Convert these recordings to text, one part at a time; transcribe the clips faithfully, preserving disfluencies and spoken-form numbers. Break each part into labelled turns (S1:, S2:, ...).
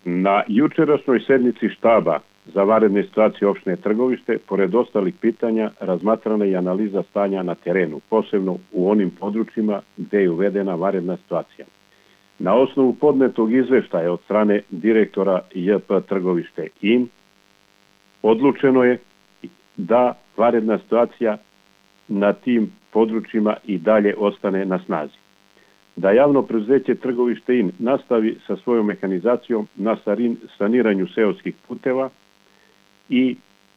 S1: Na jučerašnjoj sednici štaba za vanredne situacije opštine Trgovište, pored ostalih pitanja, razmatrana je i analiza stanja na terenu, posebno u onim područjima gde je uvedena vanredna situacija. Na osnovu podnetog izveštaja od strane direktora J P Trgovište I N, odlučeno je da vanredna situacija na tim područjima i dalje ostane na snazi. Da javno preduzeće Trgovište I N nastavi sa svojom mehanizacijom na saniranju seoskih puteva i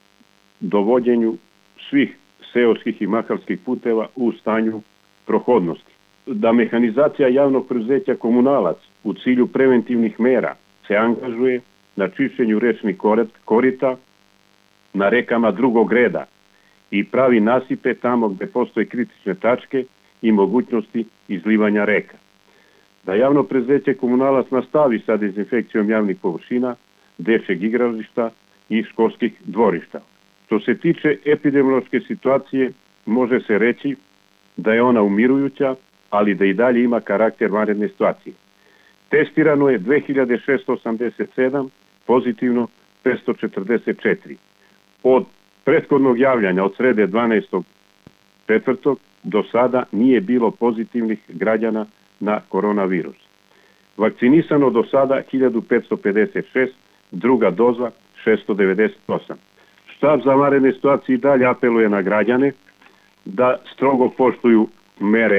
S1: dovođenju svih seoskih i mahalskih puteva u stanju prohodnosti. Da mehanizacija javnog preduzeća Komunalac u cilju preventivnih mera se angažuje na čišćenju rečnih korita na rekama drugog reda i pravi nasipe tamo gde postoje kritične tačke i mogućnosti izlivanja reka. Da javno preduzeće Komunalac nastavi sa dezinfekcijom javnih površina, dečjeg igrališta i školskih dvorišta. Što se tiče epidemiološke situacije, može se reći da je ona umirujuća, ali da i dalje ima karakter vanredne situacije. Testirano je dve hiljade šeststo osamdeset sedam, pozitivno petsto četrdeset četiri. Od prethodnog javljanja od srede dvanaestog četvrtog do sada nije bilo pozitivnih građana na koronavirus. Vakcinisano do sada hiljadu petsto pedeset šest, druga doza šesto devedeset osam. Štab za vanredne situacije i dalje apeluje na građane da strogo poštuju mere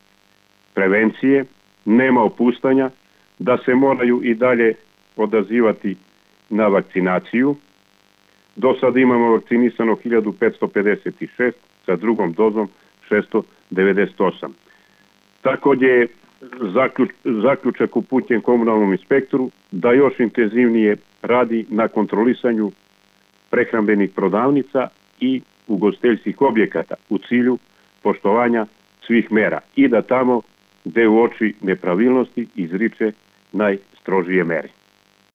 S1: prevencije, nema opustanja, da se moraju i dalje odazivati na vakcinaciju. Do sada imamo vakcinisano hiljadu petsto pedeset šest, sa drugom dozom šesto devedeset osam. Takođe je zaključak upućen komunalnom inspektoru da još intenzivnije radi na kontrolisanju prehrambenih prodavnica i ugostiteljskih objekata u cilju poštovanja svih mera i da tamo gde uoči nepravilnosti izriče najstrožije mere.